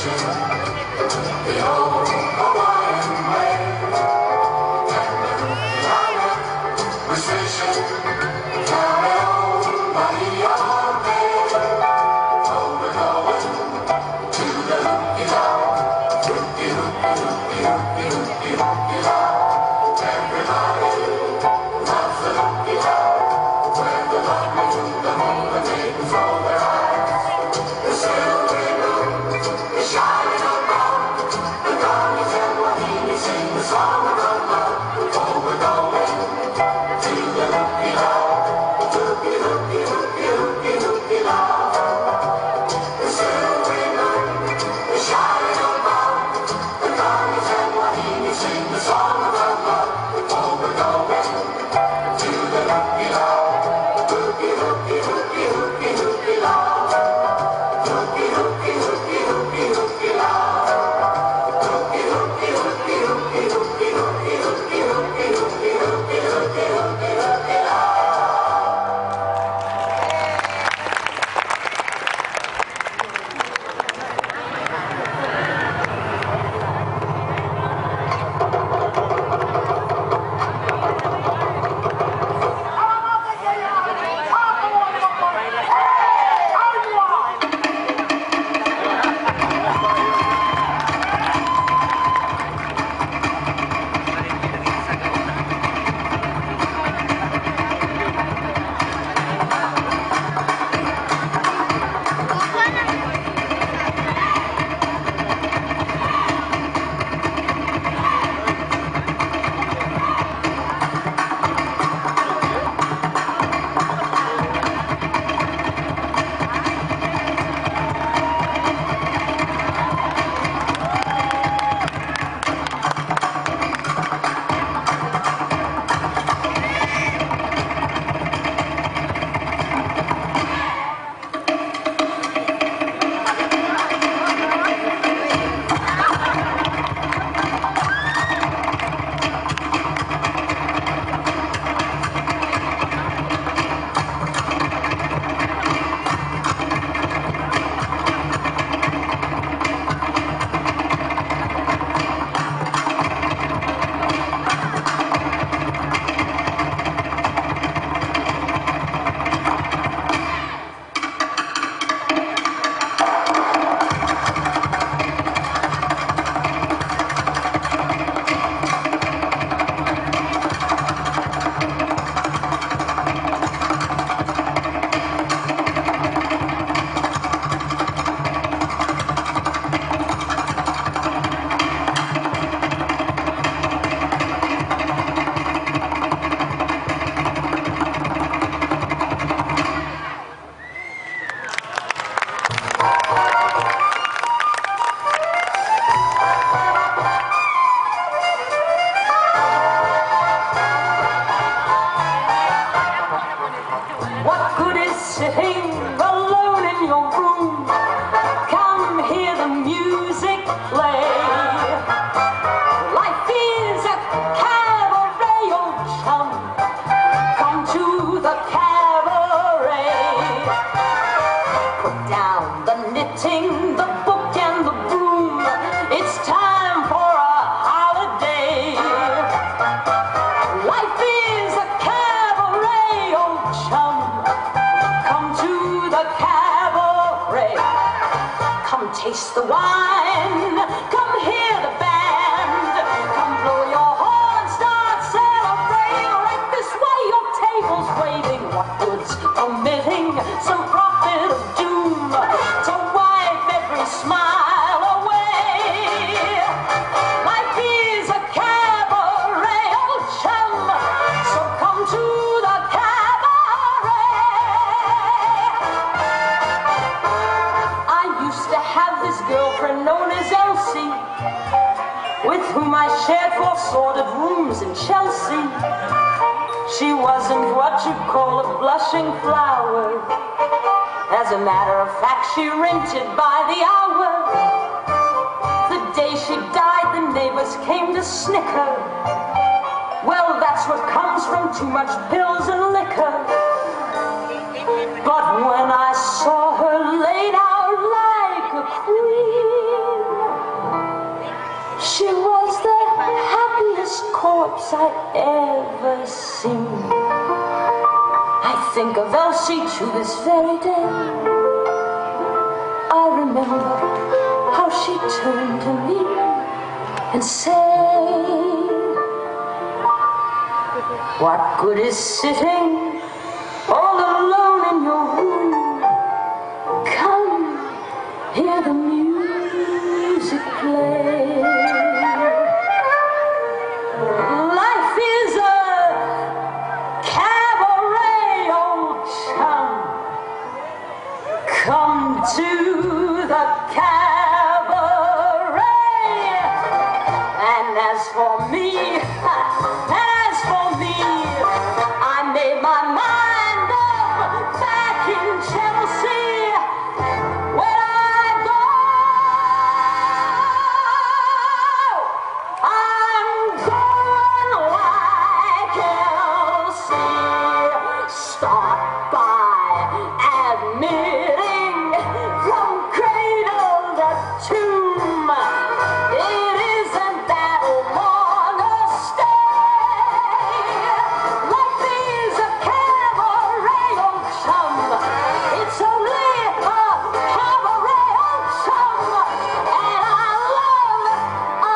Taste the wine, come hear the band, come blow your horn, start celebrating, right this way your table's waiting, what good's permitting some prophet of doom to wipe every smile away. Life is a cabaret, old chum, so come to the cabaret. I used to have this girlfriend known as Elsie, with whom I shared 4 sordid rooms in Chelsea. She wasn't what you'd call a blushing flower. As a matter of fact, she rented by the hour. The day she died, the neighbors came to snicker. Well, that's what comes from too much pills and liquor. But when I saw her laid out like a queen, face I'd ever seen. I think of Elsie to this very day. I remember how she turned to me and said, what good is sitting all alone in your room? Come, hear the music play. Life is a cabaret, old chum. Come to the cabaret. And as for me, I made my mind up back in Chelsea. When I go, I'm going like Elsie. Start by admitting from cradle to tomb, it isn't that long a stay. Life is a cabaret, old chum. It's only a cabaret, old chum. And I love a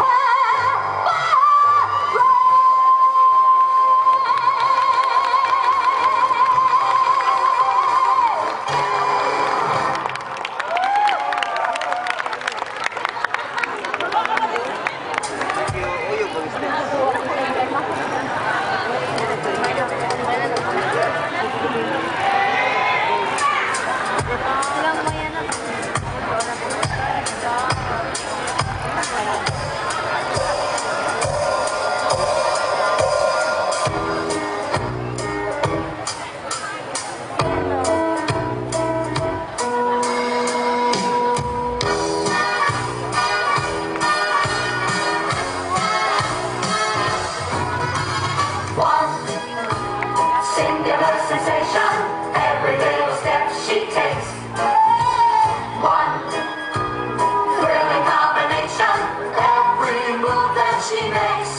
singular sensation, every little step she takes. One thrilling combination, every move that she makes.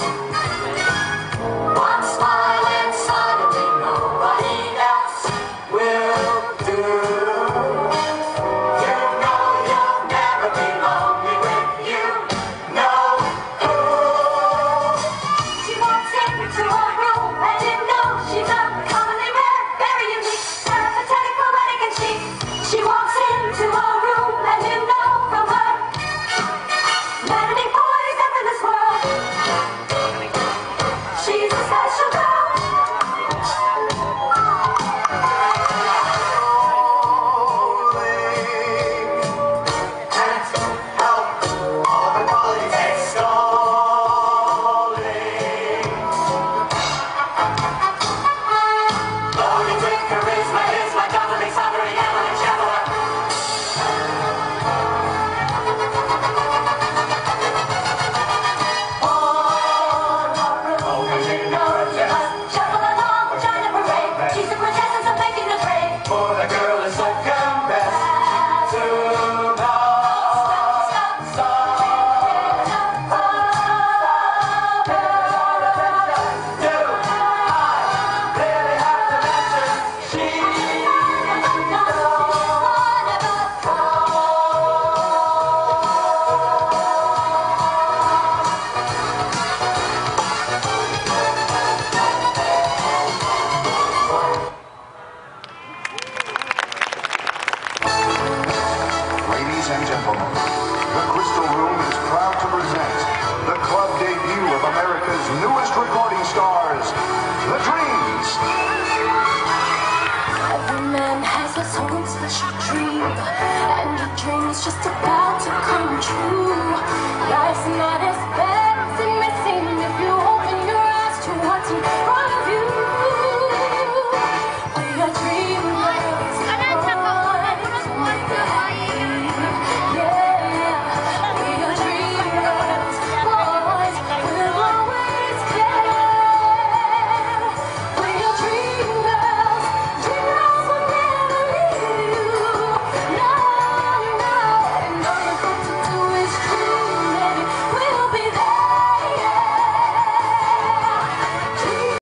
One smile and suddenly nobody else will do. You know you'll never be lonely with you. No. She walks into a room and you know she's uncommonly rare, very unique, sympathetic, poetic and chic. She walks into a room and you know from her many boys up in this world. She's a special girl. Can't help all the qualities extolling. Loaded with charisma is my doubling, soldering, Evelyn Chandler. Always in the presence. Shuffle along, join the parade. She's the quintessence of making the trade. For the girl is second best to none. Do I really have to mention she's Ladies and gentlemen, the Crystal Room is proud to present the club debut of America's newest recording stars, The Dreams.